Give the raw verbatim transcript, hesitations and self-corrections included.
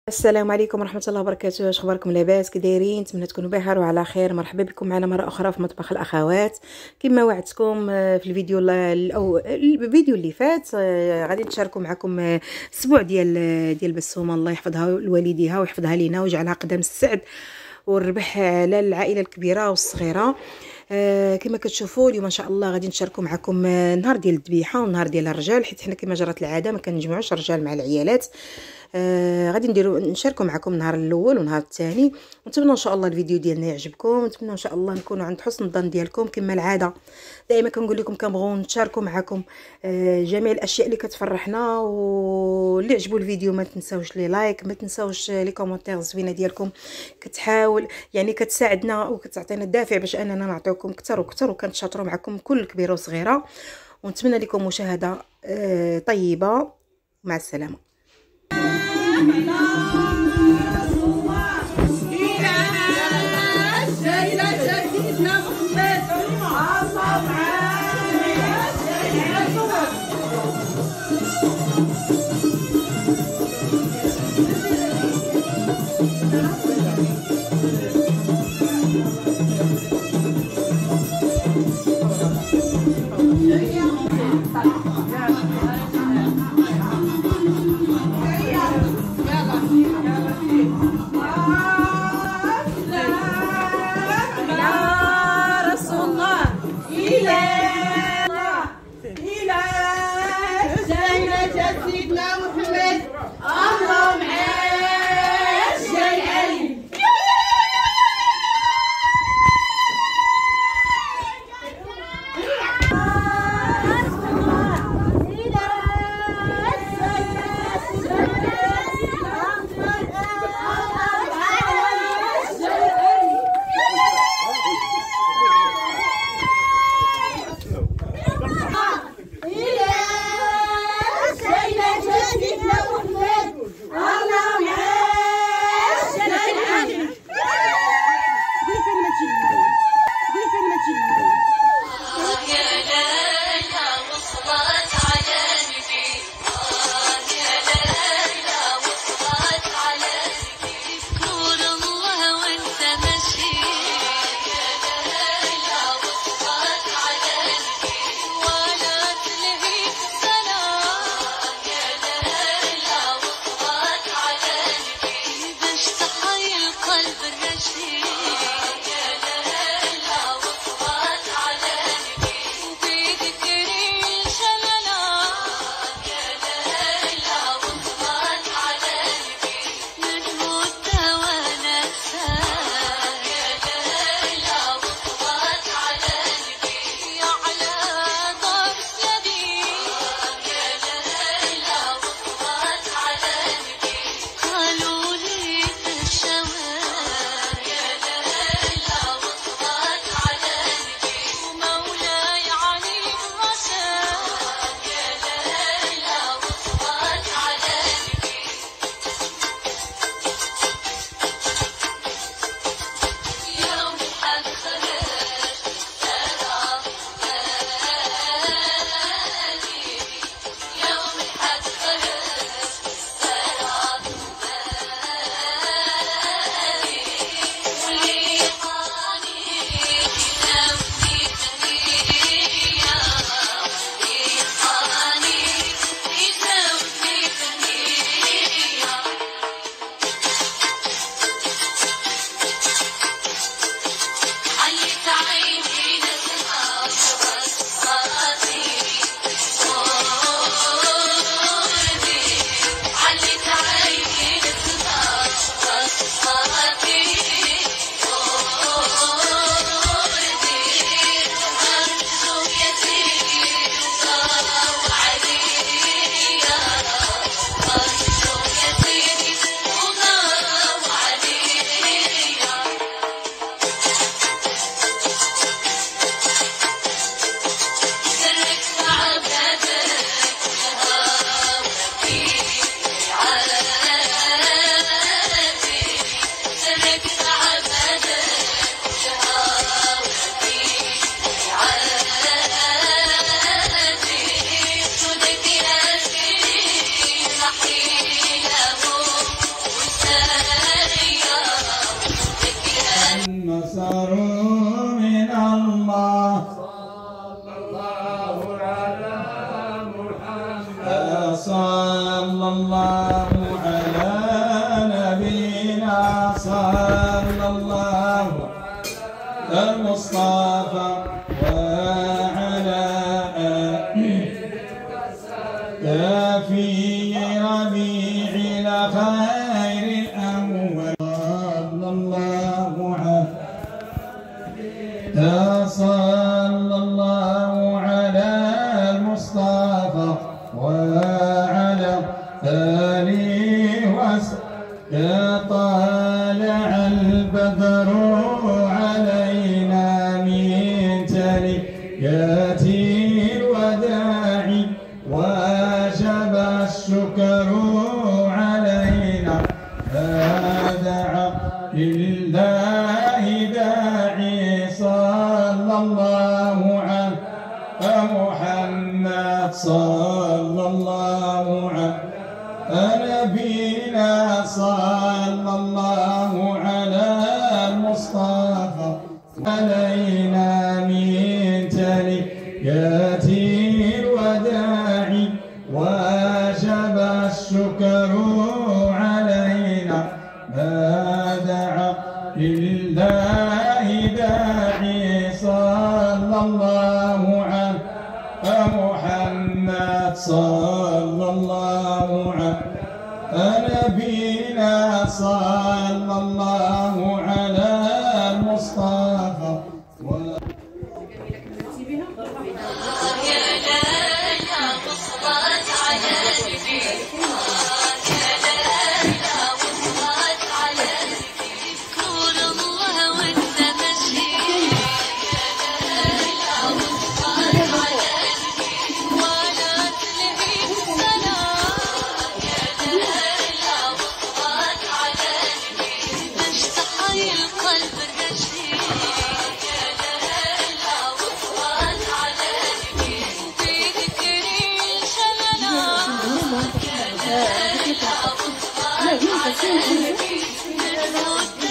السلام عليكم ورحمه الله وبركاته. اش اخباركم؟ لاباس؟ كي دايرين؟ نتمنى تكونوا بخير وعلى خير. مرحبا بكم معنا مره اخرى في مطبخ الاخوات. كما وعدتكم في الفيديو او الفيديو اللي فات غادي نشاركوا معكم الاسبوع ديال ديال بسومه، الله يحفظها لوالديها ويحفظها لينا ويجعلها قدام السعد والربح على العائله الكبيره والصغيره. آه كما كتشوفوا اليوم ان شاء الله غادي نشاركوا معكم نهار ديال الذبيحه ونهار ديال الرجال، حيت حنا كما جرت العاده ما كنجمعوش الرجال مع العيالات. آه غادي نديروا نشاركوا معكم النهار الاول والنهار الثاني، ونتمنى ان شاء الله الفيديو ديالنا يعجبكم، ونتمنى ان شاء الله نكونوا عند حسن الظن ديالكم. كما العاده دائما كنقول لكم كنبغوا نشاركوا معكم آه جميع الاشياء اللي كتفرحنا، واللي عجبوا الفيديو ما تنساوش لي لايك، ما تنساوش لي كومونتير زوينه ديالكم، كتحاول يعني كتساعدنا وكتعطينا الدافع باش اننا نعطيوكم اكثر واكثر، وكنتشاطروا معكم كل كبيره وصغيره. ونتمنى لكم مشاهده آه طيبه. مع السلامه. سيدنا محمد اللهم عاش يا العلي. صلى الله المصطفى وعلى آله في ربيع الخير الأول صلى الله عليه صلى الله على المصطفى وعلى آله وسلم طالع البدر علينا من تليات الوداع وجب الشكر علينا فدعا لله داعي صلى الله على محمد صلى الله على نبينا صلى الله على المصطفى علينا من تليات الوداع وجب الشكر علينا ما دعا لله داعي صلى الله على محمد صلى الله على نبينا صلى الله على المصطفى لا